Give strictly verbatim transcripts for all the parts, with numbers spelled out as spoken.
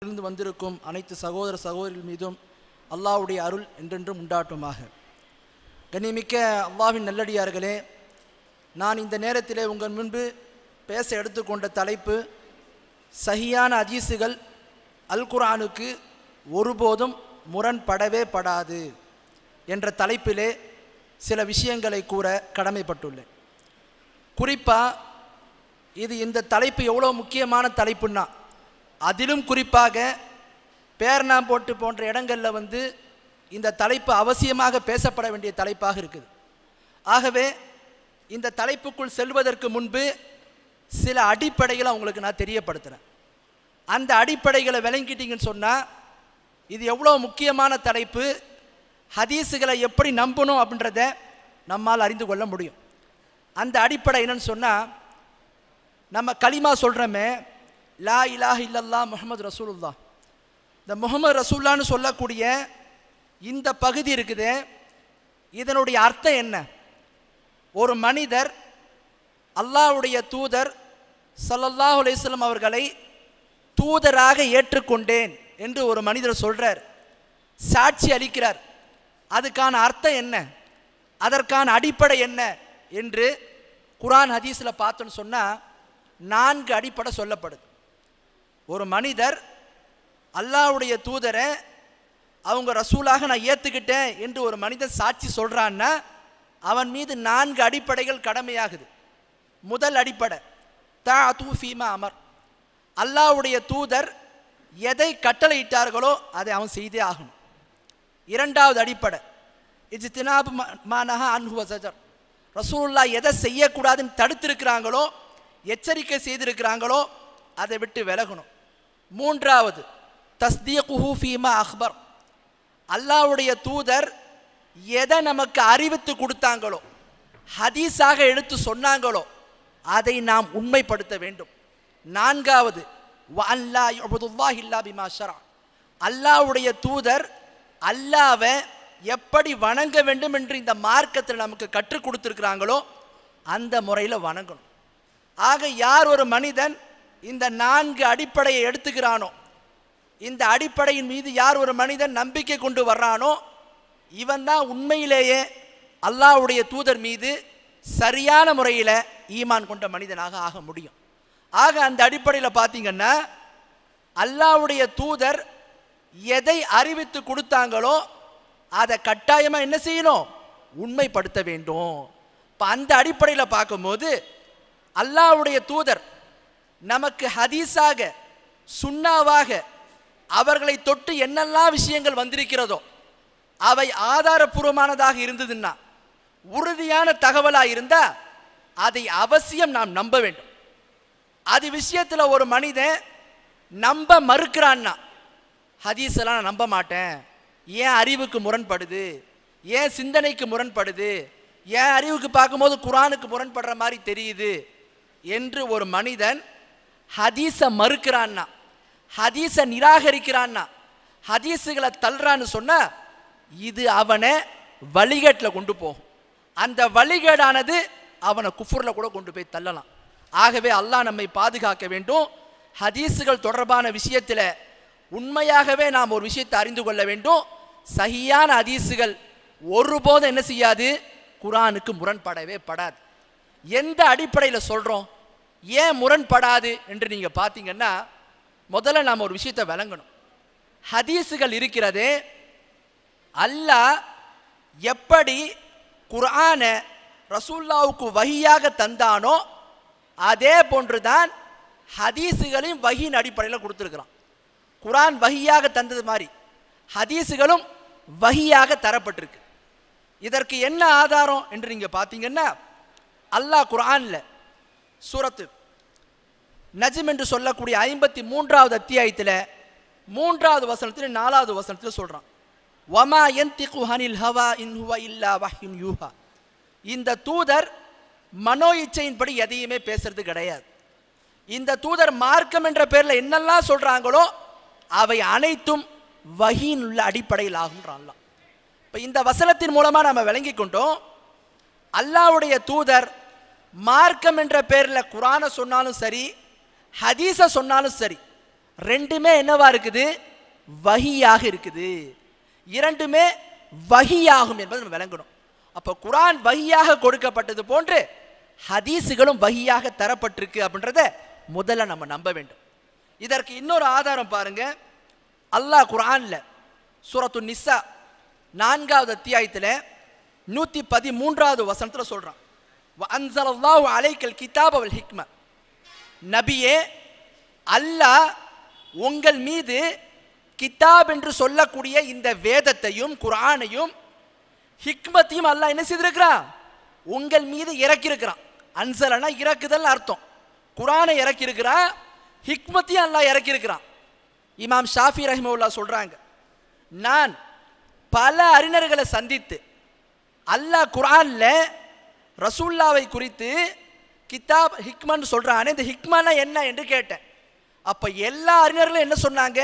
இருந்து வந்திருக்கும் அனைத்து சகோதர சகோதரிகள் மீதும் அல்லாஹ்வுடைய அருள் என்றென்றும் உண்டாட்டுமாக. கண்ணியமிக்க அல்லாஹ்வின் நல்லடியார்களே, நான் இந்த நேரத்திலே உங்கள் முன்பு பேச எடுத்துக்கொண்ட தலைப்பு சஹியான ஹதீஸுகள் அல் குர்ஆனுக்கு ஒருபோதும் முரண்படவே படாது என்ற தலைப்பிலே சில விஷயங்களை கூற கடமைப்பட்டுள்ளேன். குறிப்பாக இது இந்த தலைப்பு எவ்வளோ முக்கியமான தலைப்புன்னா, அதிலும் குறிப்பாக பேர்ணாம் போட்டு போன்ற இடங்களில் வந்து இந்த தலைப்பு அவசியமாக பேசப்பட வேண்டிய தலைப்பாக இருக்குது. ஆகவே இந்த தலைப்புக்குள் செல்வதற்கு முன்பு சில அடிப்படைகளை உங்களுக்கு நான் தெரியப்படுத்துகிறேன். அந்த அடிப்படைகளை விளங்கிட்டீங்கன்னு சொன்னால் இது எவ்வளோ முக்கியமான தலைப்பு, ஹதீஸுகளை எப்படி நம்பணும் அப்படின்றத நம்மால் அறிந்து கொள்ள முடியும். அந்த அடிப்படை என்னன்னு சொன்னால், நம்ம கலிமா சொல்கிறோமே லா இலாஹ இல்லல்லா முஹம்மது ரசூலுல்லா, இந்த முஹம்மது ரசூல்லான்னு சொல்லக்கூடிய இந்த பகுதி இருக்குது. இதனுடைய அர்த்தம் என்ன? ஒரு மனிதர் அல்லாஹ்வுடைய தூதர் ஸல்லல்லாஹு அலைஹி வஸல்லம் அவர்களை தூதராக ஏற்றுக்கொண்டேன் என்று ஒரு மனிதர் சொல்கிறார், சாட்சி அளிக்கிறார். அதுக்கான அர்த்தம் என்ன, அதற்கான அடிப்படை என்ன என்று குர்ஆன் ஹதீஸில் பார்த்தோன்னு சொன்னால் நான்கு அடிப்படை சொல்லப்படுது. ஒரு மனிதர் அல்லாஹ்வுடைய தூதரை அவங்க ரசூலாக நான் ஏற்றுக்கிட்டேன் என்று ஒரு மனிதன் சாட்சி சொல்கிறான்னா அவன் மீது நான்கு அடிப்படைகள் கடமையாகுது. முதல் அடிப்படை தஅது ஃபீமா அமர், அல்லாஹ்வுடைய தூதர் எதை கட்டளையிட்டார்களோ அதை அவன் செய்தே ஆகணும். இரண்டாவது அடிப்படை இஜ்தினாபு மா நஹா அன்ஹு வஸஜர், ரசூலுல்லாஹ் எதை செய்யக்கூடாதுன்னு தடுத்திருக்கிறாங்களோ, எச்சரிக்கை செய்திருக்கிறாங்களோ அதை விட்டு விலகணும். மூன்றாவது தஸ்தீகுஹு ஃபீமா அக்பர், அல்லாஹ்வுடைய தூதர் எதை நமக்கு அறிவித்து கொடுத்தாங்களோ, ஹதீஸாக எடுத்து சொன்னாங்களோ அதை நாம் உண்மைப்படுத்த வேண்டும். நான்காவது வஅல்லா யுஅபுதுல்லாஹ் இல்லா பிமா ஷரஅ, அல்லாஹ்வுடைய தூதர் அல்லாஹ்வை எப்படி வணங்க வேண்டும் என்று இந்த மார்க்கத்தில் நமக்கு கற்றுக் கொடுத்துருக்கிறாங்களோ அந்த முறையில் வணங்கணும். ஆக யார் ஒரு மனிதன் இந்த நான்கு அடிப்படையை எடுத்துக்கிறானோ, இந்த அடிப்படையின் மீது யார் ஒரு மனிதன் நம்பிக்கை கொண்டு வர்றானோ இவன் தான் உண்மையிலேயே அல்லாஹ்வுடைய தூதர் மீது சரியான முறையில் ஈமான் கொண்ட மனிதனாக ஆக முடியும். ஆக அந்த அடிப்படையில் பார்த்தீங்கன்னா அல்லாஹ்வுடைய தூதர் எதை அறிவித்து கொடுத்தாங்களோ அதை கட்டாயமாக என்ன செய்யணும், உண்மைப்படுத்த வேண்டும். இப்போ அந்த அடிப்படையில் பார்க்கும்போது அல்லாஹ்வுடைய தூதர் நமக்கு ஹதீஸாக சுன்னாவாக அவர்களை தொட்டு என்னெல்லாம் விஷயங்கள் வந்திருக்கிறதோ அவை ஆதாரபூர்வமானதாக இருந்ததுன்னா, உறுதியான தகவலாக இருந்தால் அதை அவசியம் நாம் நம்ப வேண்டும். அது விஷயத்தில் ஒரு மனிதன் நம்ப மறுக்கிறான்னா, ஹதீஸெல்லாம் நான் நம்ப மாட்டேன், ஏன் அறிவுக்கு முரண்படுது, ஏன் சிந்தனைக்கு முரண்படுது, ஏன் அறிவுக்கு பார்க்கும்போது குர்ஆனுக்கு முரண்படுற மாதிரி தெரியுது என்று ஒரு மனிதன் ஹதீஸை மறுக்கிறான்னா, ஹதீஸை நிராகரிக்கிறான்னா, ஹதீஸுகளை தள்ளுறான்னு சொன்னால் இது அவனை வழிகேட்டில் கொண்டு போகும். அந்த வழிகேடானது அவனை குஃபுரில் கூட கொண்டு போய் தள்ளலாம். ஆகவே அல்லாஹ் நம்மை பாதுகாக்க வேண்டும். ஹதீஸுகள் தொடர்பான விஷயத்தில் உண்மையாகவே நாம் ஒரு விஷயத்தை அறிந்து கொள்ள வேண்டும். சஹியான ஹதீஸுகள் ஒருபோதும் என்ன செய்யாது, குர்ஆனுக்கு முரண்படவே படாது. எந்த அடிப்படையில் சொல்கிறோம், ஏன் முரண்படாது என்று நீங்கள் பார்த்தீங்கன்னா, முதல்ல நாம் ஒரு விஷயத்தை விளங்கணும். ஹதீஸுகள் இருக்கிறதே, அல்லாஹ் எப்படி குர்ஆனை ரசூலுல்லாஹ்வுக்கு வஹியாக தந்தானோ அதே போன்றுதான் ஹதீஸுகளையும் வஹியின் அடிப்படையில் கொடுத்துருக்குறான். குர்ஆன் வஹியாக தந்தது மாதிரி ஹதீஸுகளும் வஹியாக தரப்பட்டிருக்கு. இதற்கு என்ன ஆதாரம் என்று நீங்கள் பார்த்தீங்கன்னா, அல்லாஹ் குர்ஆனில் சூரத்து நஜ்ம் என்று சொல்லக்கூடிய ஐம்பத்தி மூன்றாவது அத்தியாயத்தில் மூன்றாவது வசனத்தில் நாலாவது வசனத்தில் சொல்கிறான், வமா யன்திகு அனில் ஹவா இன் ஹுவ இல்லா வஹ்யுன் யூஹா, இந்த தூதர் மனோ இச்சையின்படி எதையுமே பேசுறது கிடையாது. இந்த தூதர் மார்க்கம் என்ற பேரில் என்னெல்லாம் சொல்கிறாங்களோ அவை அனைத்தும் வஹீன் உள்ள அடிப்படையில் ஆகுன்றான். இப்போ இந்த வசனத்தின் மூலமாக நம்ம விளங்கி கொண்டோம், அல்லாஹ்வுடைய தூதர் மார்க்கம் என்ற பேரில் குர்ஆனை சொன்னாலும் சரி, ஹதீஸை சொன்னாலும் சரி, ரெண்டுமே என்னவா இருக்குது? வஹியாக இருக்குது. இரண்டுமே வஹியாகும் என்பதை நம்ம விளங்கணும். அப்போ குர்ஆன் வஹியாக கொடுக்கப்பட்டது போன்று ஹதீஸுகளும் வஹியாக தரப்பட்டிருக்கு அப்படின்றத முதல்ல நம்ம நம்ப வேண்டும். இதற்கு இன்னொரு ஆதாரம் பாருங்க. அல்லாஹ் குர்ஆன்ல சூரத்து நிசா நான்காவது அத்தியாயத்தில் நூற்றி பதிமூன்றாவது வசனத்தில் சொல்றான், வஅன்ஸலல்லாஹு அலைக்கல் கிதாப வல் ஹிக்ம, நபியே அல்லாஹ் உங்கள் மீது கிதாப் என்று சொல்லக்கூடிய இந்த வேதத்தையும் குர்ஆனையும் ஹிக்மத்தையும் அல்லாஹ் என்ன செய்திருக்கிறான்? உங்கள் மீது இறக்கியிருக்கிறான். அன்சலனா இறக்குதல் அர்த்தம். குர்ஆனை இறக்கியிருக்கிறான், ஹிக்மத்தையும் அல்லாஹ் இறக்கியிருக்கிறான். இமாம் ஷாஃபி ரஹிமஹுல்லாஹ் சொல்றாங்க, நான் பல அறிஞர்களை சந்தித்து அல்லாஹ் குர்ஆன்ல ரசூல்லாவை குறித்து கிதாப் ஹிக்மன்னு சொல்றானே, இந்த ஹிக்மானா என்ன என்று கேட்டேன். அப்ப எல்லா அறிஞர்களும் என்ன சொன்னாங்க?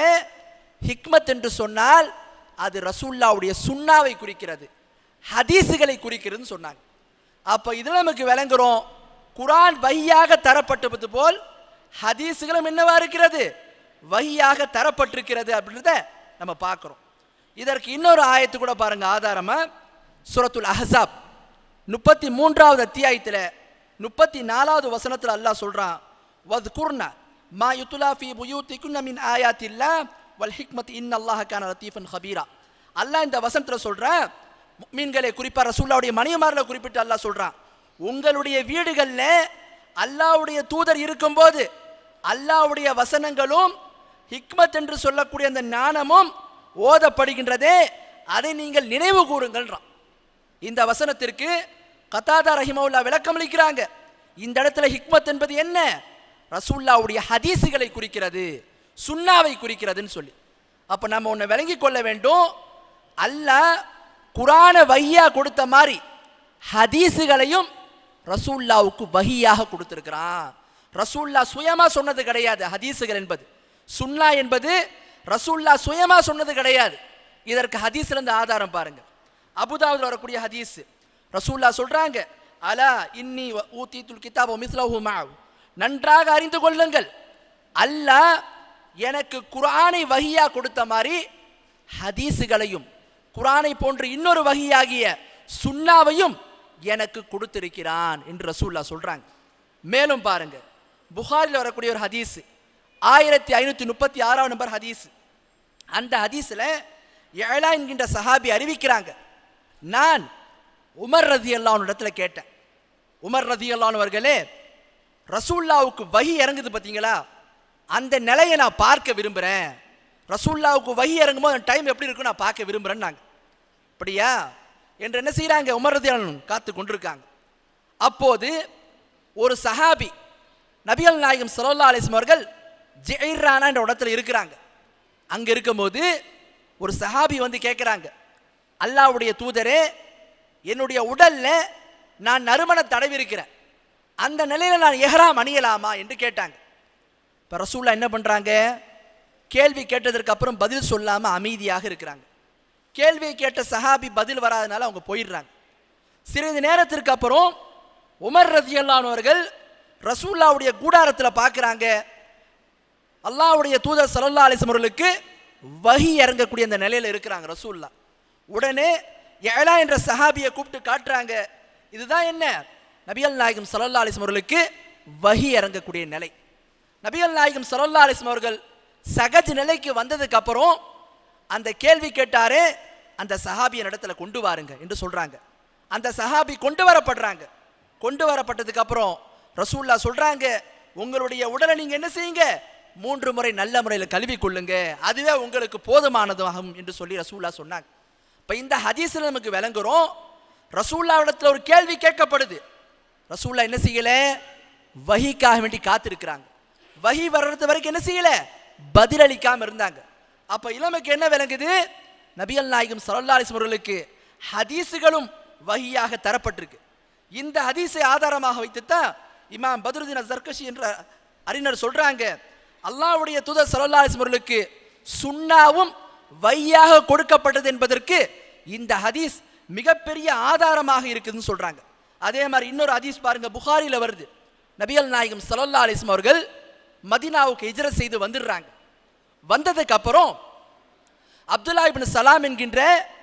ஹிக்மத் என்று சொன்னால் அது ரசூல்லாவுடைய சுன்னாவை குறிக்கிறது, ஹதீஸுகளை குறிக்கிறதுன்னு சொன்னாங்க. அப்ப இதுல நமக்கு விளங்குறோம், குர்ஆன் வஹியாக தரப்பட்டது போல் ஹதீஸுகளும் என்னவா இருக்கிறது? வஹியாக தரப்பட்டிருக்கிறது அப்படின்றத நம்ம பார்க்கிறோம். இதற்கு இன்னொரு ஆயத்து கூட பாருங்க ஆதாரமா. சூரத்துல் அஹ்ஸாப் முப்பத்தி மூன்றாவது அத்தியாயத்தில் முப்பத்தி நாலாவது வசனத்தில் அல்லாஹ் சொல்றான், வத்குர்னா மா யுத்லா ஃபீ புயூத்திகுன்ன மின் ஆயாத்தில்லாஹ் வல் ஹிக்மத்தி இன்னல்லாஹ கான லத்தீஃபன் ஹபீரா. அல்லாஹ் இந்த வசனத்தில் சொல்றான், முஃமின்களை குறிப்பா ரசூலுல்லாஹ்வுடைய மனைவிமார்களை குறிப்பிட்டு அல்லாஹ் சொல்றான், உங்களுடைய வீடுகளில் அல்லாஹ்வுடைய தூதர் இருக்கும்போது அல்லாஹ்வுடைய வசனங்களும் ஹிக்மத் என்று சொல்லக்கூடிய அந்த ஞானமும் ஓதப்படுகின்றதே, அதை நீங்கள் நினைவு கூறுங்கள்ன்றான். இந்த வசனத்திற்கு கதாதா ரஹிமஹுல்லாஹ் விளக்கம் அளிக்கிறாங்க. இந்த இடத்துல ஹிக்மத் என்பது என்ன? ரசூலுல்லாஹ்வுடைய ஹதீஸுகளை குறிக்கிறது, சுன்னாவை குறிக்கிறதுன்னு சொல்லி. அப்ப நம்ம ஒன்றை விளங்கி கொள்ள வேண்டும், அல்லாஹ் குர்ஆனை வஹியா கொடுத்த மாதிரி ஹதீஸுகளையும் ரசூலுல்லாஹ்வுக்கு வஹியாக கொடுத்திருக்கிறான். ரசூலுல்லாஹ் சுயமா சொன்னது கிடையாது. ஹதீஸுகள் என்பது, சுன்னா என்பது ரசூலுல்லாஹ் சுயமா சொன்னது கிடையாது. இதற்கு ஹதீஸ்ல இருந்து ஆதாரம் பாருங்க. அபுதாவுல வரக்கூடிய ஹதீஸ், ரசூலுல்லாஹ் சொல்றாங்க, அலா இன்னி ஊதீதுல் கிதாப மிஸ்லஹு மஅஹு, நன்றாக அறிந்து கொள்ளுங்கள், அல்லாஹ் எனக்கு குர்ஆனை வஹியா கொடுத்த மாதிரி ஹதீஸுகளையும் குர்ஆனை போன்ற இன்னொரு வஹியாகிய சுன்னாவையும் எனக்கு கொடுத்திருக்கிறான் என்று ரசூலுல்லாஹ் சொல்றாங்க. மேலும் பாருங்க, புகாரில் வரக்கூடிய ஒரு ஹதீஸ், ஆயிரத்தி ஐநூத்தி முப்பத்தி ஆறாவது நம்பர் ஹதீஸ். அந்த ஹதீஸ்ல எழா என்கின்ற சஹாபி அறிவிக்கிறாங்க, நான் உமர் ரலியல்லாஹு அன்ஹு இடத்துல கேட்டேன், உமர் ரலியல்லாஹு அன்ஹு அவர்களே, ரசூலுல்லாஹ்வுக்கு வஹி இறங்குது பார்த்தீங்களா, அந்த நிலையை நான் பார்க்க விரும்புகிறேன். ரசூலுல்லாஹ்வுக்கு வஹி இறங்கும்போது அந்த டைம் எப்படி இருக்கும் நான் பார்க்க விரும்புகிறேன்னு நாங்கள். அப்படியா என்று என்ன செய்கிறாங்க? உமர் ரலியல்லாஹு அன்ஹு காத்து கொண்டிருக்காங்க. அப்போது ஒரு சஹாபி நபிகள் நாயகம் ஸல்லல்லாஹு அலைஹி வஸல்லம் அவர்கள் ஜிஹ்ரானா என்ற இடத்துல இருக்கிறாங்க. அங்கே இருக்கும்போது ஒரு சஹாபி வந்து கேட்குறாங்க, அல்லாஹ்வுடைய தூதரே, என்னுடைய உடல்ல நான் நறுமண தடவி இருக்கிறேன், அந்த நிலையில் நான் எஹ்ராம் அணியலாமா என்று கேட்டாங்க. இப்போ ரசூலுல்லாஹ் என்ன பண்ணுறாங்க? கேள்வி கேட்டதற்கு அப்புறம் பதில் சொல்லாமல் அமைதியாக இருக்கிறாங்க. கேள்வியை கேட்ட சஹாபி பதில் வராதனால அவங்க போயிடுறாங்க. சிறிது நேரத்திற்கு அப்புறம் உமர் ரலியல்லாஹு அன்ஹு அவர்கள் ரசூலுல்லாஹ்வுடைய கூடாரத்தில் பார்க்குறாங்க, அல்லாஹ்வுடைய தூதர் ஸல்லல்லாஹு அலைஹி வஸல்லம் அவர்களுக்கு வஹி இறங்கக்கூடிய அந்த நிலையில் இருக்கிறாங்க ரசூலுல்லாஹ். உடனே எலா என்ற சஹாபியை கூப்பிட்டு காட்டுறாங்க, இதுதான் என்ன? நபிகள் நாயகம் ஸல்லல்லாஹு அலைஹி வஸல்லம் அவர்களுக்கு வஹி இறங்கக்கூடிய நிலை. நபிகள் நாயகம் ஸல்லல்லாஹு அலைஹி வஸல்லம் அவர்கள் சகஜ் நிலைக்கு வந்ததுக்கு அப்புறம் அந்த கேள்வி கேட்டாரே அந்த சஹாபியின் இடத்துல கொண்டு வாருங்க என்று சொல்றாங்க. அந்த சஹாபி கொண்டு வரப்படுறாங்க. கொண்டு வரப்பட்டதுக்கு அப்புறம் ரசூலுல்லாஹ் சொல்றாங்க, உங்களுடைய உடலை நீங்க என்ன செய்யுங்க? மூன்று முறை நல்ல முறையில் கழுவி கொள்ளுங்க, அதுவே உங்களுக்கு போதுமானதாகும் என்று சொல்லி ரசூலுல்லாஹ் சொன்னாங்க. இப்போ இந்த ஹதீஸ்ல நமக்கு விளங்குறோம், ரசூலுல்லாஹ்விடத்தில் ஒரு கேள்வி கேட்கப்படுது, ரசூலுல்லாஹ் என்ன செய்யல? வஹிக்காக வேண்டி காத்திருக்கிறாங்க. வஹி வர்றது வரைக்கும் என்ன செய்யல? பதிலளிக்காம இருந்தாங்க. அப்ப இளமைக்கு என்ன விளங்குது? நபிகள் நாயகம் ஸல்லல்லாஹு அலைஹி வஸல்லம் அவர்களுக்கு ஹதீஸுகளும் வஹியாக தரப்பட்டிருக்கு. இந்த ஹதீஸை ஆதாரமாக வைத்துத்தான் இமாம் பத்ருதீன் அஸ்-ஸர்கஷி என்ற அறிஞர் சொல்றாங்க, அல்லாஹ்வுடைய தூதர் ஸல்லல்லாஹு அலைஹி வஸல்லம் அவர்களுக்கு சுன்னாவும் வஹியாக கொடுக்கப்பட்டது என்பதற்கு இந்த ஹதீஸ் மிகப்பெரிய ஆதாரமாக இருக்குதுன்னு சொல்றாங்க. அதே மாதிரி இன்னொரு ஹதீஸ் பாருங்க, புகாரில வருது. நபிகள் நாயகம் ஸல்லல்லாஹு அலைஹி வஸல்லம் அவர்கள் மதீனாவுக்கு ஹிஜ்ரத் செய்து வந்துடுறாங்க. வந்ததுக்கு அப்புறம் அப்துல்லா இப்னு சலாம் என்கின்ற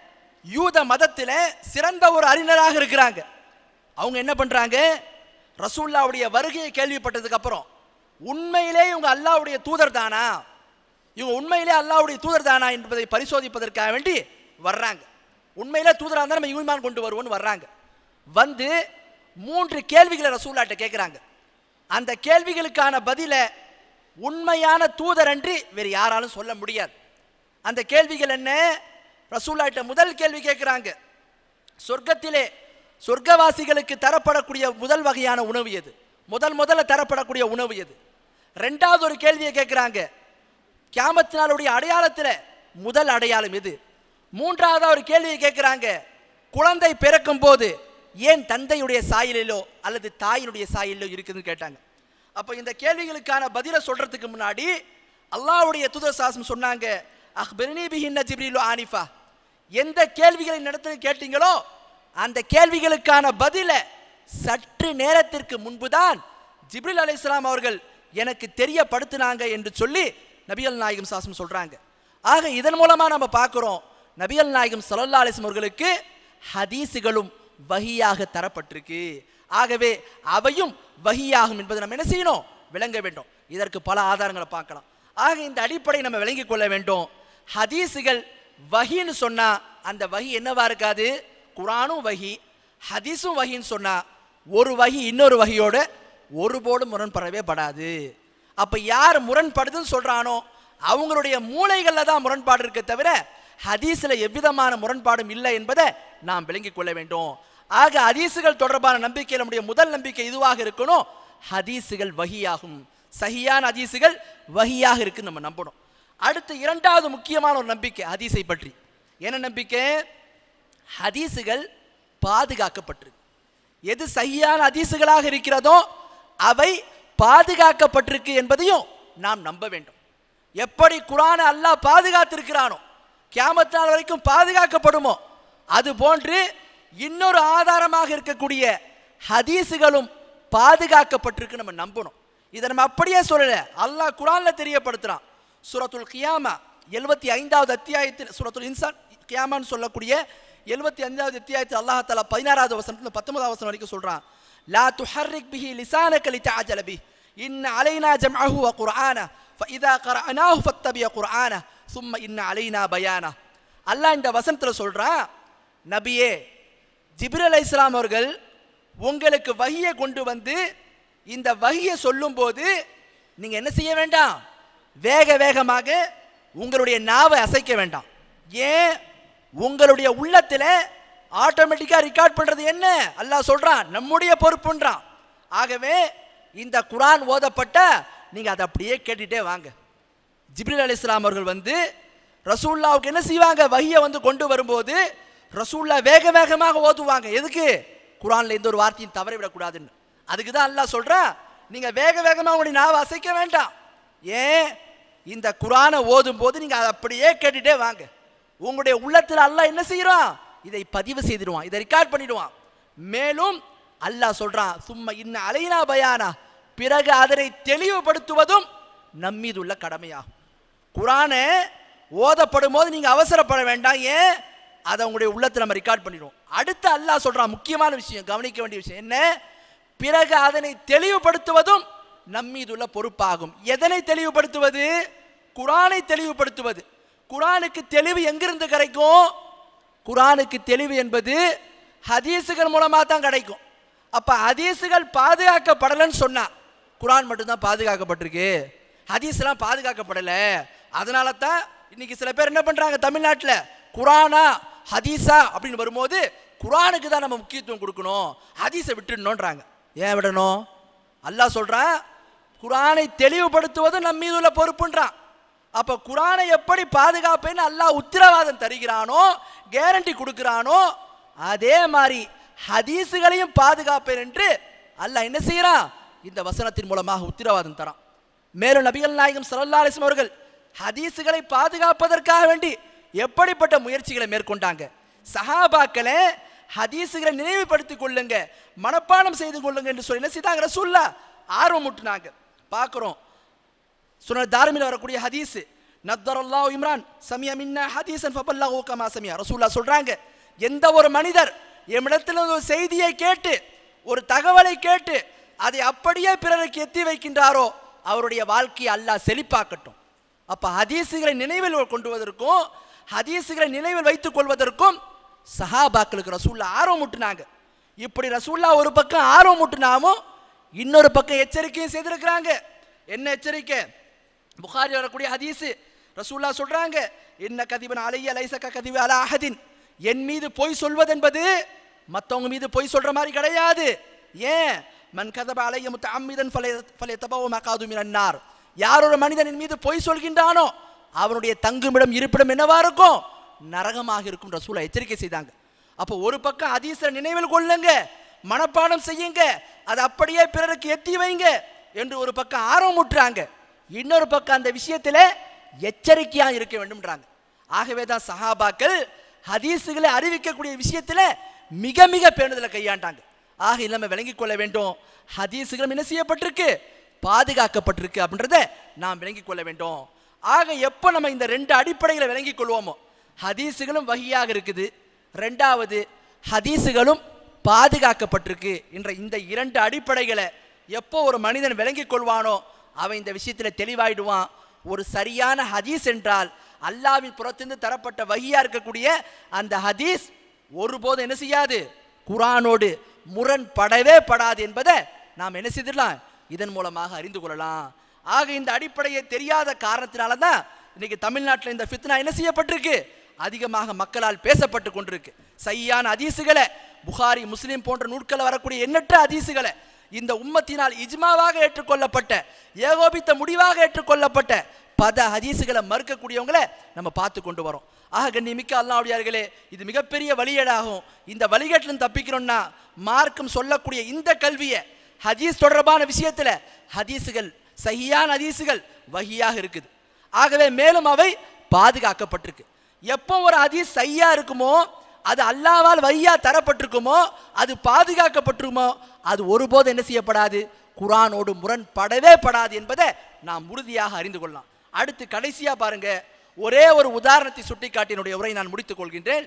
யூத மதத்தில் சிறந்த ஒரு அறிஞராக இருக்கிறாங்க. அவங்க என்ன பண்றாங்க, ரசூலுல்லாஹ்வுடைய வருகையை கேள்விப்பட்டதுக்கு அப்புறம் உண்மையிலே இவங்க அல்லாஹ்வுடைய தூதர் தானா, இவங்க உண்மையிலே அல்லாஹ்வுடைய தூதர் தானா என்பதை பரிசோதிப்பதற்காக வேண்டி வர்றாங்க. உண்மையிலே தூதராக இருந்தால் நம்ம ஈமான் கொண்டு வருவோம்னு வர்றாங்க. வந்து மூன்று கேள்விகளை ரசூலுல்லாஹ்ட்ட கேட்குறாங்க. அந்த கேள்விகளுக்கான பதில உண்மையான தூதர் அன்றி வேறு யாராலும் சொல்ல முடியாது. அந்த கேள்விகள் என்ன? ரசூலுல்லாஹ்ட்ட முதல் கேள்வி கேட்குறாங்க, சொர்க்கத்திலே சொர்க்கவாசிகளுக்கு தரப்படக்கூடிய முதல் வகையான உணவு எது, முதல் முதல்ல தரப்படக்கூடிய உணவு எது? ரெண்டாவது ஒரு கேள்வியை கேட்குறாங்க, கியாமத் நாளுடைய அடையாளத்தில் முதல் அடையாளம் எது? மூன்றாவது ஒரு கேள்வியை கேட்குறாங்க, குழந்தை பிறக்கும் போது ஏன் தந்தையுடைய சாயலிலோ அல்லது தாயினுடைய சாயலிலோ இருக்குதுன்னு கேட்டாங்க. அப்போ இந்த கேள்விகளுக்கான பதிலை சொல்றதுக்கு முன்னாடி அல்லாஹ்வுடைய தூதர் சாசம் சொன்னாங்க, அக்பிர்னி பிஹின்ன ஜிப்ரீலு ஆனிஃபா, எந்த கேள்விகளை நடத்தி கேட்டீங்களோ அந்த கேள்விகளுக்கான பதில சற்று நேரத்திற்கு முன்புதான் ஜிப்ரீல் அலைஹிஸ்ஸலாம் அவர்கள் எனக்கு தெரியப்படுத்தினாங்க என்று சொல்லி நபிகள் நாயகம் சாசம் சொல்றாங்க. ஆக இதன் மூலமா நம்ம பார்க்கிறோம், நபிகள் நாயகம் ஸல்லல்லாஹு அலைஹி வஸல்லம் அவர்களுக்கு ஹதீஸுகளும் வஹியாக தரப்பட்டிருக்கு. ஆகவே அவையும் வஹியாகும் என்பதை நம்ம என்ன செய்யணும், விளங்க வேண்டும். இதற்கு பல ஆதாரங்களை பார்க்கலாம். ஆக இந்த அடிப்படை நம்ம விளங்கிக் கொள்ள வேண்டும். ஹதீஸுகள் வஹின்னு சொன்னா அந்த வஹி என்னவா இருக்காது, குர்ஆனும் வஹி ஹதீஸும் வஹின்னு சொன்னா ஒரு வஹி இன்னொரு வஹியோட ஒருபோடும் முரண்படவே படாது. அப்ப யார் முரண்படுதுன்னு சொல்றானோ அவங்களுடைய மூளைகள்ல தான் முரண்பாடு இருக்க தவிர ஹதீஸ்ல எவ்விதமான முரண்பாடும் இல்லை என்பதை நாம் விளங்கிக் கொள்ள வேண்டும். ஆக ஹதீஸுகள் தொடர்பான நம்பிக்கை நம்முடைய முதல் நம்பிக்கை இதுவாக இருக்கணும், ஹதீஸுகள் வஹியாகும், சஹியான ஹதீஸுகள் வஹியாக இருக்குன்னு நம்ம நம்பணும். அடுத்து இரண்டாவது முக்கியமான ஒரு நம்பிக்கை ஹதீஸை பற்றி. என்ன நம்பிக்கை? ஹதீஸுகள் பாதுகாக்கப்பட்டிருக்கு. எது சஹியான ஹதீஸுகளாக இருக்கிறதோ அவை பாதுகாக்கப்பட்டிருக்கு என்பதையும் நாம் நம்ப வேண்டும். எப்படி குர்ஆனை அல்லாஹ் பாதுகாத்திருக்கிறானோ கியாமத் நாள் வரைக்கும் பாதுகாக்கப்படுமோ அது போன்று இன்னொரு ஆதாரமாக இருக்கக்கூடிய ஹதீஸுகளும் பாதுகாக்கப்பட்டிருக்கு நம்ம நம்பணும். இதை நம்ம அப்படியே சொல்லல, அல்லாஹ் குர்ஆன்ல தெரியப்படுத்துறான். சூரத்துல் கியாமா எழுபத்தி ஐந்தாவது அத்தியாயத்தில், சூரத்துல் இன்சான் கியாமான்னு சொல்லக்கூடிய எழுபத்தி ஐந்தாவது அத்தியாயத்தில் அல்லாஹ் தஆலா பதினாறாவது வசனத்துல பத்தொன்பதாவது வசனம் வரைக்கும் சொல்றான், லா துஹர்ரிக் பிஹி லிசானக லிதஅஜல பிஹி இன் அலைனா ஜம்அஹு வ குர்ஆன ஃபஇதா கரஅனாஹு ஃபத்தபி குர்ஆன சும்ம இன் அலைனா பயானா. அல்லாஹ் இந்த வசனத்துல சொல்றான், நபியே ஜிப்ரீல் அலைஹிஸ்ஸலாம் அவர்கள் உங்களுக்கு வஹியை கொண்டு வந்து இந்த வஹியை சொல்லும் போது நீங்க என்ன செய்ய வேண்டாம், வேக வேகமாக உங்களுடைய நாவை அசைக்க வேண்டாம். ஏன்? உங்களுடைய உள்ளத்துல ஆட்டோமேட்டிக்கா ரெக்கார்ட் பண்றது என்ன அல்லாஹ் சொல்றான், நம்முடைய பொறுப்புன்றான். ஆகவே இந்த குர்ஆன் ஓதப்பட்ட நீங்க அதை அப்படியே கேட்டுட்டே வாங்க. ஜிப்ரீல் அலைஹிஸ்ஸலாம் அவர்கள் வந்து ரசூலுல்லாஹ்வுக்கு என்ன செய்வாங்க, வஹியை வந்து கொண்டு வரும்போது ரசூலுல்லாஹ் வேக வேகமாக ஓதுவாங்க. எதுக்கு? குர்ஆன்ல எந்த ஒரு வார்த்தையும் தவற விடக்கூடாதுன்னு. அதுக்கு தான் அல்லாஹ் சொல்றான், நீங்க வேக வேகமாக உங்களுடைய நாவை அசைக்க வேண்டாம். ஏன்? இந்த குர்ஆனை ஓதும் போது நீங்க அதை அப்படியே கேட்டுட்டே வாங்க. உங்களுடைய உள்ளத்தில் அல்லாஹ் என்ன செய்யறான், இதை பதிவு செய்திடுவான், இதை ரெக்கார்ட் பண்ணிடுவான். மேலும் அல்லாஹ் சொல்றான், சும்ம இன்ன அலைனா பயானா, பிறகு அதனை தெளிவுபடுத்துவதும் நம்மீது உள்ள கடமையாகும். குர்ஆனை ஓதப்படும் போது நீங்க அவசரப்பட வேண்டாம். ஏன்? அதை உங்களுடைய உள்ளத்தில் நம்ம ரெக்கார்ட் பண்ணிடுவோம். அடுத்து அல்லாஹ் சொல்றான் முக்கியமான விஷயம், கவனிக்க வேண்டிய விஷயம் என்ன, பிறகு அதனை தெளிவுபடுத்துவதும் நம்மீது உள்ள பொறுப்பாகும். எதனை தெளிவுபடுத்துவது? குர்ஆனை தெளிவுபடுத்துவது. குர்ஆனுக்கு தெளிவு எங்கிருந்து கிடைக்கும்? குர்ஆனுக்கு தெளிவு என்பது ஹதீஸுகள் மூலமா தான் கிடைக்கும். அப்ப ஹதீஸுகள் பாதுகாக்கப்படலன்னு சொன்னா குர்ஆன் மட்டும்தான் பாதுகாக்கப்பட்டிருக்கு, ஹதீஸ்லாம் பாதுகாக்கப்படல. அதனால தான் இன்னைக்கு சில பேர் என்ன பண்றாங்க, தமிழ்நாட்டில் குர்ஆனா ஹதீஸா அப்படின்னு வரும்போது குர்ஆனுக்கு தான் நம்ம முக்கியத்துவம் கொடுக்கணும், ஹதீஸை விட்டுடணும்ன்றாங்க. ஏன் விடணும்? அல்லாஹ் சொல்றான், குர்ஆனை தெளிவுபடுத்துவது நம்ம மீது உள்ள பொறுப்புன்றான். அப்ப குர்ஆனை எப்படி பாதுகாப்பேன்னு அல்லாஹ் உத்தரவாதம் தருகிறானோ, கேரண்டி கொடுக்கிறானோ, அதே மாதிரி ஹதீஸுகளையும் பாதுகாப்பேன் என்று அல்லாஹ் என்ன செய்யறான், இந்த வசனத்தின் மூலமாக உத்தரவாதம் தரான். மேலும் நபிகள் நாயகம் ஸல்லல்லாஹு அலைஹி வஸல்லம் அவர்கள் ஹதீஸுகளை பாதுகாப்பதற்காக வேண்டி எப்படிப்பட்ட முயற்சிகளை மேற்கொண்டாங்க. சஹாபாக்களே ஹதீஸுகளை நினைவுபடுத்திக் கொள்ளுங்க, மனப்பாடம் செய்து கொள்ளுங்க என்று சொல்லி என்ன செய்தாங்க, ரசூலுல்லாஹ் ஆர்வம் ஊட்டினாங்க. பார்க்கிறோம் சுனன் தாரிமில வரக்கூடிய ஹதீஸ், நத்தரல்லாஹு இம்ரான் சமிய மின்னா ஹதீஸன் ஃபபல்லஹு கமா சமியா. ரசூலுல்லாஹ் சொல்றாங்க, எந்த ஒரு மனிதர் எம்மிடத்தில் ஒரு செய்தியை கேட்டு ஒரு தகவலை கேட்டு அதை அப்படியே பிறருக்கு எத்தி வைக்கின்றாரோ அவருடைய வாழ்க்கையை அல்லாஹ் செழிப்பாக்கட்டும். அப்ப ஹதீஸுகளை நினைவில் கொண்டு வருவதற்கும் ஹதீஸுகளை நினைவில் வைத்துக் கொள்வதற்கும் சஹாபாக்களுக்கு ரசூலுல்லாஹ் ஆர்வம் ஊட்டினாங்க. இப்படி ரசூலுல்லாஹ் ஒரு பக்கம் ஆர்வம் ஊட்டினாமோ இன்னொரு பக்கம் எச்சரிக்கையும் செய்திருக்கிறாங்க. என்ன எச்சரிக்கை? புகாரி வரக்கூடிய ஹதீஸ், ரசூலுல்லாஹ் சொல்றாங்க, இன்ன கதிபன் அலைய லைஸக கதிபு அலா அஹதின், என் மீது பொய் சொல்வது என்பது மற்றவங்க மீது பொய் சொல்ற மாதிரி கிடையாது. ஏன்? மன் கதப அலைய முத்தஅம்மிதன் ஃபலயதபவ மகாது மினன் நார், யார் ஒரு மனிதனின் மீது பொய் சொல்கின்றானோ அவனுடைய தங்குமிடம் இருப்பிடம் என்னவா இருக்கும்? நரகமாக இருக்கும். ரசூலுல்லாஹ் எச்சரிக்கை செய்தாங்க. அப்போ ஒரு பக்கம் ஹதீஸை நினைவில் கொள்ளுங்க, மனப்பாடம் செய்யுங்க, அதை அப்படியே பிறருக்கு எத்தி வைங்க என்று ஒரு பக்கம் ஆர்வம் ஊட்டுறாங்க. இன்னொரு பக்கம் அந்த விஷயத்தில் எச்சரிக்கையாக இருக்க வேண்டும்ன்றாங்க. ஆகவே தான் சஹாபாக்கள் ஹதீஸுகளை அறிவிக்கக்கூடிய விஷயத்தில் மிக மிக பேணுதலை கையாண்டாங்க. ஆக இல்லாமல் விளங்கிக் கொள்ள வேண்டும், ஹதீஸுகளும் என்ன செய்யப்பட்டிருக்கு? பாதுகாக்கப்பட்டிருக்கு அப்படின்றத நாம் விளங்கிக் கொள்ள வேண்டும். ஆக எப்போ நம்ம இந்த ரெண்டு அடிப்படைகளை விளங்கிக் கொள்வோமோ, ஹதீஸுகளும் வஹியாக இருக்குது, ரெண்டாவது ஹதீஸுகளும் பாதுகாக்கப்பட்டிருக்கு என்ற இந்த இரண்டு அடிப்படைகளை எப்போ ஒரு மனிதன் விளங்கிக் கொள்வானோ அவன் இந்த விஷயத்தில் தெளிவாயிடுவான். ஒரு சரியான ஹதீஸ் என்றால் அல்லாஹ்வின் புறத்திலிருந்து தரப்பட்ட வஹியா இருக்கக்கூடிய அந்த ஹதீஸ் ஒருபோதும் என்ன செய்யாது? குர்ஆனோடு முரண்படவே படாது என்பதை நாம் என்ன செய்திடலாம்? இதன் மூலமாக அறிந்து கொள்ளலாம். ஆக இந்த அடிப்படையை தெரியாத காரணத்தினால தான் இன்னைக்கு தமிழ்நாட்டில் இந்த ஃபித்னா என்ன செய்யப்பட்டிருக்கு? அதிகமாக மக்களால் பேசப்பட்டு கொண்டிருக்கு. சையான ஹதீஸுகளை, புகாரி முஸ்லிம் போன்ற நூட்களை வரக்கூடிய எண்ணற்ற ஹதீஸுகளை இந்த உம்மத்தினால் இஜ்மாவாக ஏற்றுக்கொள்ளப்பட்ட, ஏகோபித்த முடிவாக ஏற்றுக்கொள்ளப்பட்ட பத ஹதீஸுகளை மறுக்கக்கூடியவங்களை நம்ம பார்த்து கொண்டு வரோம். ஆக கண்ணியமிக்க அல்லாஹ்வுடையார்களே, இது மிகப்பெரிய வழிகேடாகும். இந்த வழிகேட்டிலும் தப்பிக்கணும்னா மார்க்கம் சொல்லக்கூடிய இந்த கல்வியை ஹதீஸ் தொடர்பான விஷயத்தில் ஹதீஸுகள், சஹியான ஹதீஸுகள் வஹியாக இருக்குது. ஆகவே மேலும் அவை பாதுகாக்கப்பட்டிருக்கு. எப்போ ஒரு ஹதீஸ் சஹியா இருக்குமோ, அது அல்லாஹ்வால் வஹியா தரப்பட்டிருக்குமோ, அது பாதுகாக்கப்பட்டிருக்குமோ, அது ஒருபோது என்ன செய்யப்படாது? குர்ஆனோடு முரண்படவே படாது என்பதை நாம் உறுதியாக அறிந்து கொள்ளலாம். அடுத்து கடைசியா பாருங்க, ஒரே ஒரு உதாரணத்தை சுட்டிக்காட்டினுடைய உரை நான் முடித்துக் கொள்கின்றேன்.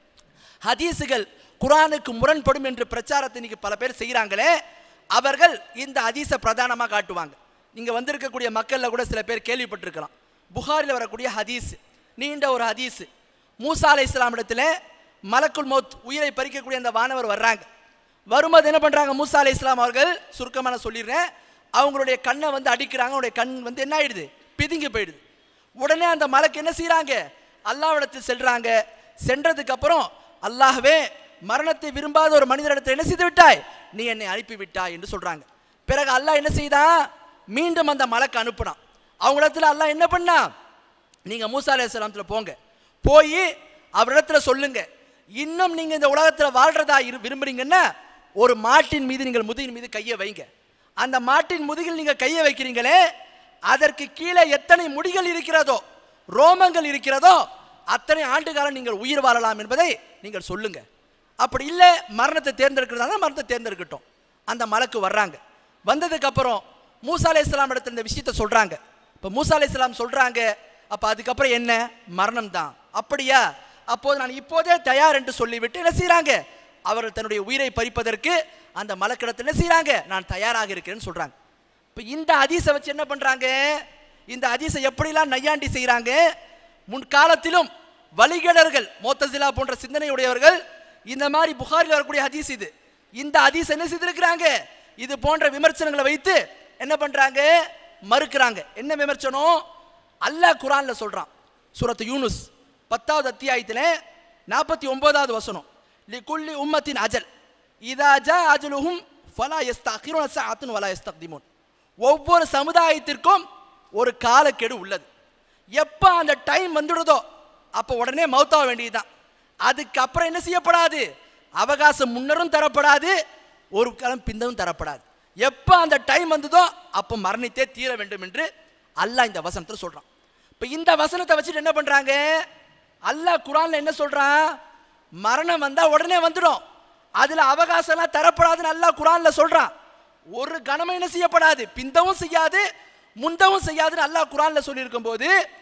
ஹதீஸுகள் குர்ஆனுக்கு முரண்படும் என்று பிரச்சாரத்தை இன்னைக்கு பல பேர் செய்கிறாங்களே, அவர்கள் இந்த ஹதீஸை பிரதானமாக காட்டுவாங்க. இங்க வந்திருக்கக்கூடிய மக்கள்ல கூட சில பேர் கேள்விப்பட்டிருக்கலாம். புகாரில் வரக்கூடிய ஹதீஸ், நீண்ட ஒரு ஹதீஸ். மூசா அலைஹிஸ்ஸலாம் இடத்துல மலக்குல் மௌத், உயிரை பறிக்கக்கூடிய அந்த வானவர் வர்றாங்க. வரும்போது என்ன பண்றாங்க? மூசா அலைஹிஸ்ஸலாம் அவர்கள், சுருக்கமான சொல்லிடுறேன், அவங்களுடைய கண்ணை வந்து அடிக்கிறாங்க. அவருடைய கண் வந்து என்ன ஆயிடுது? பிதுங்கி போயிடுது. உடனே அந்த மலக்கு என்ன செய்யறாங்க? அல்லாஹ்விடத்தில் செல்றாங்க. சென்றதுக்கு அப்புறம், அல்லாஹ்வே, மரணத்தை விரும்பாத ஒரு மனிதரிடத்தில் என்ன செய்து விட்டாய்? நீ என்னை அனுப்பி விட்டாய் என்று சொல்றாங்க. பிறகு அல்லாஹ் என்ன செய்தான்? மீண்டும் அந்த மலக்கு அனுப்புனான். அவங்களிடத்துல அல்லாஹ் என்ன பண்ணா? நீங்க மூசா அலைஹிஸ்ஸலாத்துல போங்க, போய் அவரிடத்துல சொல்லுங்க, இன்னும் நீங்க இந்த உலகத்தில் வாழ்றதா விரும்புறீங்கன்னா ஒரு மாட்டின் மீது நீங்கள் முதுகின் மீது கையை வைங்க. அந்த மாட்டின் முதுகில் நீங்க கையை வைக்கிறீங்களே, அதற்கு கீழே எத்தனை முடிகள் இருக்கிறதோ, ரோமங்கள் இருக்கிறதோ, அத்தனை ஆண்டு காலம் நீங்கள் உயிர் வாழலாம் என்பதை நீங்கள் சொல்லுங்க. அப்படி இல்லை மரணத்தை தேர்ந்தெடுக்கிறதா மரணத்தை தேர்ந்தெடுக்கட்டும். அந்த மலக்கு வர்றாங்க. வந்ததுக்கு அப்புறம் மூசா அலைஹிஸ்ஸலாம் இடத்துல இந்த விஷயத்தை சொல்றாங்க. இப்போ மூசா அலைஹிஸ்ஸலாம் சொல்றாங்க, அப்ப அதுக்கப்புறம் என்ன? மரணம் தான். அப்படியா? அப்போது நான் இப்போதே தயார் என்று சொல்லிவிட்டு என்ன செய்யறாங்க? அவர்கள் தன்னுடைய உயிரை பறிப்பதற்கு அந்த மலக்கிடத்தில் என்ன செய்யறாங்க? நான் தயாராக இருக்கிறேன்னு சொல்றாங்க. இப்போ இந்த ஹதீஸை வச்சு என்ன பண்றாங்க? இந்த ஹதீஸை எப்படிலாம் நையாண்டி செய்யறாங்க? முன்காலத்திலும் வழிகேடர்கள், முஅத்தஸிலா போன்ற சிந்தனையுடையவர்கள் இந்த மாதிரி புகாரில் வரக்கூடிய ஹதீஸ் இது, இந்த ஹதீஸ் என்ன செய்திருக்கிறாங்க? இது போன்ற விமர்சனங்களை வைத்து என்ன பண்றாங்க? மறுக்கிறாங்க. என்ன விமர்சனம்? அல்லாஹ் குர்ஆன்ல சொல்றான், சூரத்து யூனுஸ் பத்தாவது அத்தியாயத்தில் நாற்பத்தி ஒன்பதாவது வசனம், லிகுல்லி உம்மத்தின் அஜல் இதா ஜா அஜலுஹும் ஃபலா யஸ்தஅகிருன ஸஅத்தன் வலா யஸ்தக்திமூன். ஒவ்வொரு சமுதாயத்திற்கும் ஒரு காலக்கெடு உள்ளது. எப்போ அந்த டைம் வந்துடுதோ அப்போ உடனே மௌத்தாக வேண்டியதுதான். அதுக்கப்புறம் என்ன செய்யப்படாது? அவகாசம் முன்னரும் தரப்படாது, ஒரு காலம் பின்னரும் தரப்படாது. எப்போ அந்த டைம் வந்ததோ அப்போ மரணித்தே தீர வேண்டும் என்று அல்லாஹ் இந்த வசனத்தை சொல்றான். இப்போ இந்த வசனத்தை வச்சுட்டு என்ன பண்றாங்க? அல்லாஹ் குர்ஆன்ல என்ன சொல்றான்? மரணம் வந்தா உடனே வந்துடும், அதுல அவகாசம்லாம் தரப்படாதுன்னு அல்லாஹ் குர்ஆன்ல சொல்றான். ஒரு கணமும் என்ன செய்யப்படாது, பிந்தவும் செய்யாது முந்தவும் செய்யாதுன்னு அல்லாஹ் குர்ஆன்ல சொல்லியிருக்கும் போது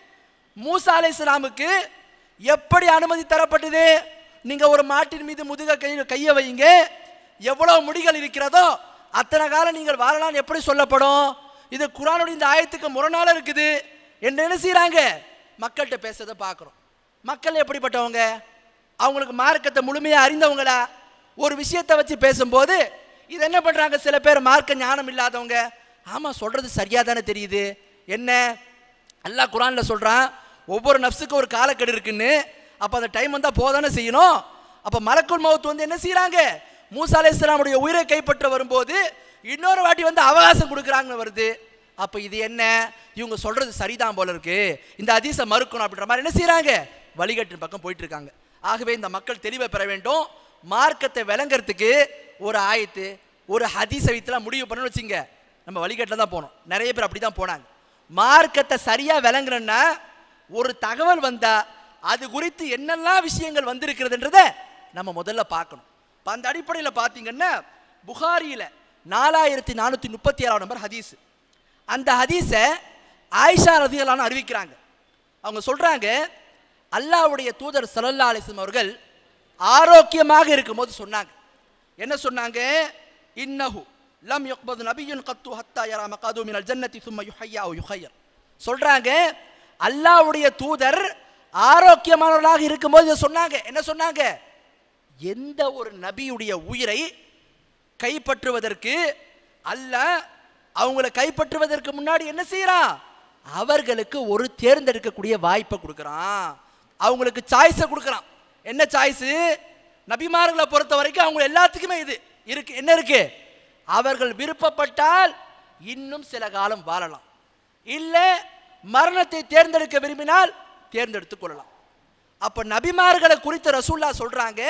மூசா அலைஹிஸ்ஸலாமுக்கு எப்படி அனுமதி தரப்பட்டது? நீங்க ஒரு மாட்டின் மீது முதுக கை கையை வைங்க, எவ்வளவு முடிகள் இருக்கிறதோ அத்தனை காலம் நீங்கள் வாழலாம் எப்படி சொல்லப்படும்? இது குர்ஆனுடைய இந்த ஆயத்துக்கு முரணால இருக்குது என்ன என்ன செய்யறாங்க? மக்கள்கிட்ட பேசுறதை பார்க்குறோம். மக்கள் எப்படிப்பட்டவங்க? அவங்களுக்கு மார்க்கத்தை முழுமையாக அறிந்தவங்களா? ஒரு விஷயத்தை வச்சு பேசும்போது இது என்ன பண்றாங்க? சில பேர் மார்க்க ஞானம் இல்லாதவங்க, ஆமா சொல்றது சரியா தானே தெரியுது, என்ன அல்லாஹ் குர்ஆன்ல சொல்றான் ஒவ்வொரு நஃப்ஸுக்கும் ஒரு காலக்கெடு இருக்குன்னு, அப்போ அந்த டைம் வந்தால் போதானே செய்யணும். அப்போ மலக்குல் மௌத் வந்து என்ன செய்யறாங்க? மூசா அலைஹிஸ்ஸலாமுடைய உயிரை கைப்பற்ற வரும்போது இன்னொரு வாட்டி வந்து அவகாசம் கொடுக்குறாங்கன்னு வருது. அப்போ இது என்ன? இவங்க சொல்றது சரிதான் போல இருக்கு, இந்த ஹதீஸை மறுக்கணும் அப்படின்ற மாதிரி என்ன செய்யறாங்க? வழிகட்டின் பக்கம் போயிட்டு இருக்காங்க. ஆகவே இந்த மக்கள் தெளிவை பெற வேண்டும். மார்க்கத்தை விளங்குறதுக்கு ஒரு ஆயத்து ஒரு ஹதீஸை வைத்துலாம் முடிவு பண்ணணும்னு வச்சுங்க, நம்ம வழிகட்டில் தான் போனோம். நிறைய பேர் அப்படி தான் போனாங்க. மார்க்கத்தை சரியா விளங்குறேன்னா ஒரு தகவல் வந்தா அது குறித்து என்னெல்லாம் விஷயங்கள் வந்திருக்கிறதுன்றத நம்ம முதல்ல பார்க்கணும். இப்போ அந்த அடிப்படையில் பார்த்தீங்கன்னா புகாரியில் நாலாயிரத்தி நானூற்றி முப்பத்தி ஏழாம் நம்பர் ஹதீஸ். அந்த ஹதீஸை ஆயிஷா ரதியல்லாஹு அறிவிக்கிறாங்க. அவங்க சொல்றாங்க, அல்லாஹ்வுடைய தூதர் ஸல்லல்லாஹு அலைஹி வஸல்லம் அவர்கள் ஆரோக்கியமாக இருக்கும்போது சொன்னாங்க. என்ன சொன்னாங்க? இன்னஹு லம் யுக்பது நபியுன் கத்து ஹத்தா யரா மகாது மினல் ஜன்னதி சும்ம யுஹய்யா அவ் யுஹய்யர். சொல்றாங்க அல்லாஹ்வுடைய தூதர் ஆரோக்கியமானவர்களாக இருக்கும்போது இதை சொன்னாங்க. என்ன சொன்னாங்க? எந்த ஒரு நபியுடைய உயிரை கைப்பற்றுவதற்கு அல்லாஹ் அவங்களை கைப்பற்றுவதற்கு முன்னாடி என்ன செய்யறான்? அவர்களுக்கு ஒரு தேர்ந்தெடுக்கக்கூடிய வாய்ப்பை கொடுக்குறான், அவங்களுக்கு சாய்ஸை கொடுக்குறான். என்ன சாய்ஸ்? நபிமார்களை பொறுத்த வரைக்கும் அவங்க எல்லாத்துக்குமே இது இருக்கு. என்ன இருக்கு? அவர்கள் விருப்பப்பட்டால் இன்னும் சில காலம் வாழலாம், இல்ல மரணத்தை தேர்ந்தெடுக்க விரும்பினால் தேர்ந்தெடுத்துக் கொள்ளலாம். அப்ப நபிமார்களை குறித்த ரசூலுல்லாஹ் சொல்றாங்க,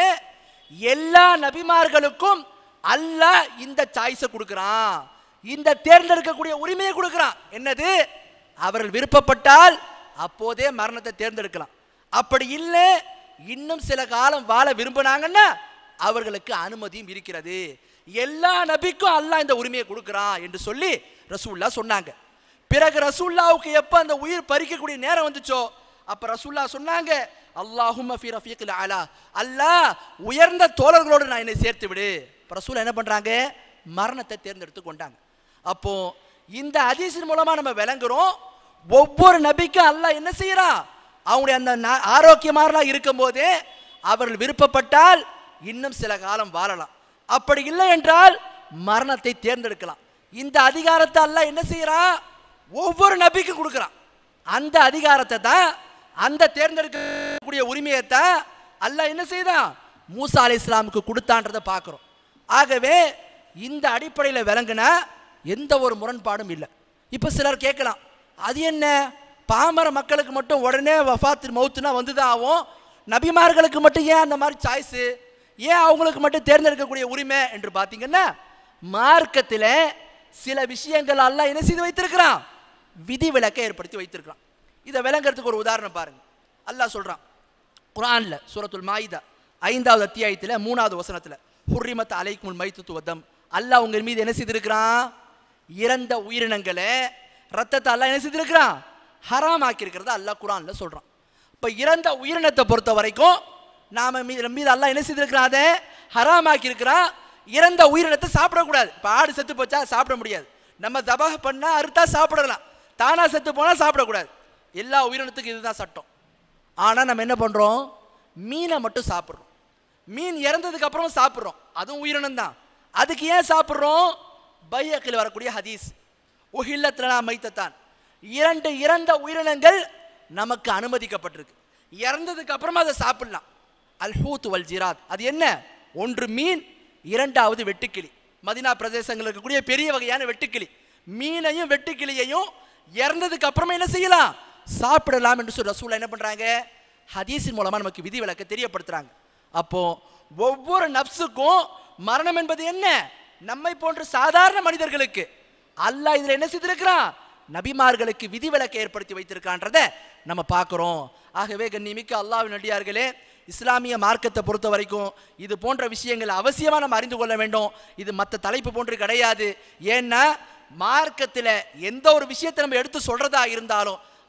எல்லா நபிமார்களுக்கும் அல்லாஹ் இந்த சாய்ஸை கொடுக்குறான், இந்த தேர்ந்தெடுக்கக்கூடிய உரிமையை கொடுக்குறான். என்னது? அவர்கள் விருப்பப்பட்டால் அப்போதே மரணத்தை தேர்ந்தெடுக்கலாம், அப்படி இல்லை இன்னும் சில காலம் வாழ விரும்பினாங்கன்னா அவர்களுக்கு அனுமதியும் இருக்கிறது. எல்லா நபிக்கும் அல்லாஹ் இந்த உரிமையை கொடுக்குறான் என்று சொல்லி ரசூலுல்லாஹ் சொன்னாங்க. பிறகு ரசூலுல்லாஹ்வுக்கு எப்ப அந்த உயிர் பறிக்கக்கூடிய நேரம் வந்துச்சோ அப்ப ரசூலுல்லாஹ் சொன்னாங்க, அல்லாஹும்ம ஃபீ ரஃபீகில் அலா, அல்லாஹ் உயர்ந்த தோழர்களோடு நான் என்னை சேர்த்து விடு. ரசூல் என்ன பண்றாங்க? மரணத்தை தேர்ந்தெடுத்து கொண்டாங்க. அப்போ இந்த ஹதீஸின் மூலமா நம்ம விளங்குறோம், ஒவ்வொரு நபிக்கும் அல்லாஹ் என்ன செய்யறான்? அவங்களுடைய அந்த ஆரோக்கியமாக இருக்கும் போதே அவர்கள் விருப்பப்பட்டால் இன்னும் சில காலம் வாழலாம், அப்படி இல்லை என்றால் மரணத்தை தேர்ந்தெடுக்கலாம். இந்த அதிகாரத்தை அல்லாஹ் என்ன செய்யறான்? ஒவ்வொரு நபிக்கும் கொடுக்குறான். அந்த அதிகாரத்தை தான், அந்த தேர்ந்தெடுக்கக்கூடிய உரிமையை தான் அல்லாஹ் என்ன செய்தான்? மூசா அலைஹிஸ்ஸலாமுக்கு கொடுத்தான்றதை பார்க்கிறோம். ஆகவே இந்த அடிப்படையில் விளங்குனா எந்த ஒரு முரண்பாடும் இல்லை. இப்போ சிலர் கேட்கலாம், அது என்ன பாமர மக்களுக்கு மட்டும் உடனே வஃபாத் மௌத்துனா வந்துதான் ஆகும், நபிமார்களுக்கு மட்டும் ஏன் அந்த மாதிரி சாய்ஸு, ஏன் அவங்களுக்கு மட்டும் தேர்ந்தெடுக்கக்கூடிய உரிமை என்று பார்த்தீங்கன்னா, மார்க்கத்தில் சில விஷயங்கள் அல்லாஹ் என்ன செய்து வைத்திருக்கிறான்? விதி விலக்கை ஏற்படுத்தி வைத்திருக்கிறான். இதை விளங்குறதுக்கு ஒரு உதாரணம் பாருங்க. அல்லாஹ் சொல்றான் குர்ஆன்ல சூரத்துல் மாயிதா ஐந்தாவது அத்தியாயத்தில் மூணாவது வசனத்தில், ஹுர்ரிமத் அலைக்குமுல் மைத்தத்து வத்தம், அல்லாஹ் உங்கள் மீது என்ன செய்திருக்கிறான்? இறந்த உயிரினங்களை ரத்தத்தை அல்லாஹ் என்ன செய்திருக்கிறான்? ஹராம் ஆக்கி இருக்கிறத அல்லாஹ் குர்ஆன்ல சொல்றான். இப்போ இறந்த உயிரினத்தை பொறுத்த வரைக்கும் நாம மீது மீது அல்லாஹ் என்ன செய்திருக்கிறான்? அதை ஹராம் ஆக்கி இருக்கிறான். இறந்த உயிரினத்தை சாப்பிடக்கூடாது. இப்போ ஆடு செத்து போச்சா சாப்பிட முடியாது, நம்ம தபாக பண்ணா அறுத்தா சாப்பிடலாம், தானா செத்து போனா சாப்பிடக்கூடாது. எல்லா உயிரினத்துக்கும் இதுதான் சட்டம். ஆனால் நம்ம என்ன பண்றோம்? மீனை மட்டும் சாப்பிட்றோம். மீன் இறந்ததுக்கு அப்புறம் சாப்பிட்றோம், அதுவும் உயிரினம் தான். அதுக்கு ஏன் சாப்பிட்றோம்? பைஹக்கில் வரக்கூடிய ஹதீஸ், உஹில்லத்லனா மைத்தத்தான், இரண்டு இறந்த உயிரினங்கள் நமக்கு அனுமதிக்கப்பட்டிருக்கு, இறந்ததுக்கு அப்புறமா அதை சாப்பிடலாம். அல் ஹூத் வல் ஜிராத், அது என்ன? ஒன்று மீன், இரண்டாவது வெட்டுக்கிளி. மதீனா பிரதேசங்கள் இருக்கக்கூடிய பெரிய வகையான வெட்டுக்கிளி, மீனையும் வெட்டுக்கிளியையும் இறந்ததுக்கு அப்புறமா என்ன செய்யலாம்? சாப்பிடலாம் என்று சொல்லி ரசூலுல்லாஹ் என்ன பண்றாங்க? ஹதீஸின் மூலமா நமக்கு விதி விலக்க தெரியப்படுத்துறாங்க. அப்போ ஒவ்வொரு நப்சுக்கும் மரணம் என்பது என்ன? நம்மை போன்ற சாதாரண மனிதர்களுக்கு அல்லாஹ் இதுல என்ன செய்திருக்கிறான்? நபிமார்களுக்கு விதி விலக்கை ஏற்படுத்தி வைத்திருக்கான்றத நம்ம பார்க்கிறோம். ஆகவே கண்ணியமிக்க அல்லாஹ்வின் அடியார்களே, இஸ்லாமிய மார்க்கத்தை பொறுத்த வரைக்கும் இது போன்ற விஷயங்களை அவசியமாக நம்ம அறிந்து கொள்ள வேண்டும். இது மற்ற தலைப்பு போன்று கிடையாது. ஏன்னா மார்க்கத்தில் எந்த ஒரு விஷயத்தை நம்ம எடுத்து சொல்றதா இருந்தாலும்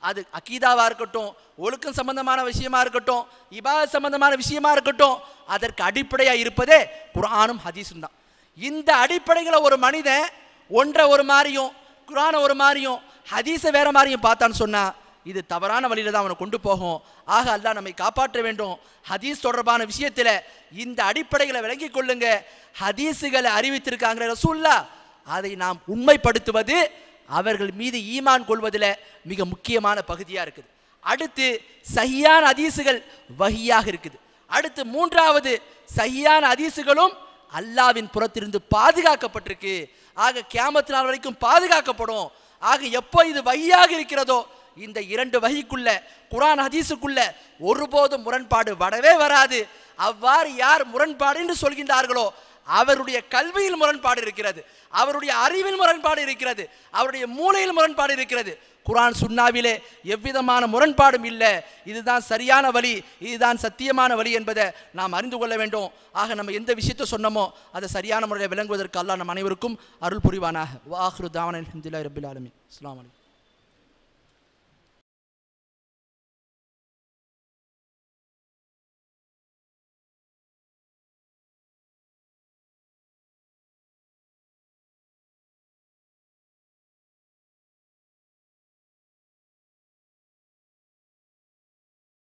அது அகீதாவாக இருக்கட்டும், ஒழுக்கம் சம்பந்தமான விஷயமா இருக்கட்டும், இபாதத் சம்பந்தமான விஷயமா இருக்கட்டும், அதற்கு அடிப்படையாக இருப்பதே குர்ஆனும் ஹதீஸும் தான். இந்த அடிப்படைகளை ஒரு மனிதன் ஒன்றை ஒரு மாதிரியும் குர்ஆனை ஒரு மாதிரியும் ஹதீஸை வேற மாதிரியும் பார்த்தான்னு சொன்னா இது தவறான வழியில தான் அவனை கொண்டு போகும். ஆக அல்லாஹ் நம்மை காப்பாற்ற வேண்டும். ஹதீஸ் தொடர்பான விஷயத்தில் இந்த அடிப்படைகளை விளங்கி கொள்ளுங்க. ஹதீஸுகளை அறிவித்திருக்காங்க ரசூலுல்லாஹ், அதை நாம் உண்மைப்படுத்துவது அவர்கள் மீது ஈமான் கொள்வதில் மிக முக்கியமான பகுதியாக இருக்குது. அடுத்து சஹீஹான ஹதீஸுகள் வஹியாக இருக்குது. அடுத்து மூன்றாவது சஹீஹான ஹதீஸுகளும் அல்லாஹ்வின் புறத்திலிருந்து பாதுகாக்கப்பட்டிருக்கு. ஆக கியாமத் நாள் வரைக்கும் பாதுகாக்கப்படும். ஆக எப்போ இது வஹியாக இருக்கிறதோ இந்த இரண்டு வஹிக்குள்ள குர்ஆன் ஹதீஸுக்குள்ள ஒருபோதும் முரண்பாடு வரவே வராது. அவ்வாறு யார் முரண்பாடு என்று சொல்கின்றார்களோ அவருடைய கல்வியில் முரண்பாடு இருக்கிறது, அவருடைய அறிவில் முரண்பாடு இருக்கிறது, அவருடைய மூளையில் முரண்பாடு இருக்கிறது. குர்ஆன் சுன்னாவிலே எவ்விதமான முரண்பாடும் இல்லை. இதுதான் சரியான வழி, இதுதான் சத்தியமான வழி என்பதை நாம் அறிந்து கொள்ள வேண்டும். ஆக நம்ம எந்த விஷயத்தை சொன்னோமோ அதை சரியான முறையில் விளங்குவதற்கு அல்லாஹ் நம் அனைவருக்கும் அருள் புரிவானாக. வ ஆகிரு தாவானா அல்ஹம்துலில்லாஹி ரப்பில் ஆலமீன். அஸ்ஸலாமு அலைக்கும்.